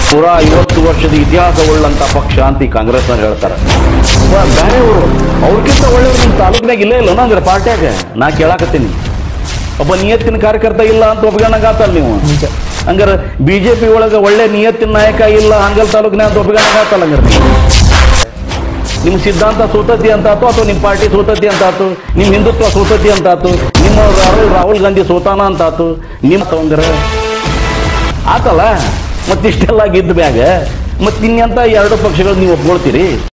ಪೂರಾ 50 ವರ್ಷದ ಇತಿಹಾಸವುಳ್ಳಂತ ಪಕ್ಷ ಅಂತ ಈ ಕಾಂಗ್ರೆಸ್ನವ್ರು ಹೇಳ್ತಾರೆ. ಬೇರೆಯವರು ಅವ್ರಿಗಿಂತ ಒಳ್ಳೆಯವ್ರು ನಿಮ್ಮ ತಾಲೂಕಿನಾಗ ಇಲ್ಲೇ ಇಲ್ಲ ಅಂದ್ರೆ ಪಾರ್ಟಿಯಾಗ ನಾ ಕೇಳಾಕತ್ತೀನಿ. ಒಬ್ಬ ನಿಯತ್ತಿನ ಕಾರ್ಯಕರ್ತ ಇಲ್ಲ ಅಂತ ಒಪ್ಪಿಗಣ್ಣಾಗತ್ತಲ್ಲ ನೀವು. ಹಂಗಾರೆ ಬಿಜೆಪಿ ಒಳಗೆ ಒಳ್ಳೆ ನಿಯತ್ತಿನ ನಾಯಕ ಇಲ್ಲ ಹಾನಗಲ್ ತಾಲೂಕಿನಾಗ ಅಂತ ಒಪ್ಪಿಗಣ್ಣಾಗತ್ತಲ್ಲ. ಹಂಗಾರೆ ನಿಮ್ಮ ಸಿದ್ಧಾಂತ ಸೋತತಿ ಅಂತಾತು ಅಥವಾ ನಿಮ್ಮ ಪಾರ್ಟಿ ಸೋತತಿ ಅಂತಾತು, ನಿಮ್ಮ ಹಿಂದುತ್ವ ಸೋತತಿ ಅಂತಾತು, ನಿಮ್ಮ ರಾಹುಲ್ ಗಾಂಧಿ ಸೋತಾನ ಅಂತಾತು, ನಿಮ್ಮ ತೊಂದರೆ ಆತಲ್ಲ. ಮತ್ತಿಷ್ಟೆಲ್ಲ ಗೆದ್ದ ಮ್ಯಾಗ ಮತ್ತೆ ಇನ್ನೆಂತ ಎರಡು ಪಕ್ಷಗಳು ನೀವು ಒಪ್ಕೊಳ್ತೀರಿ?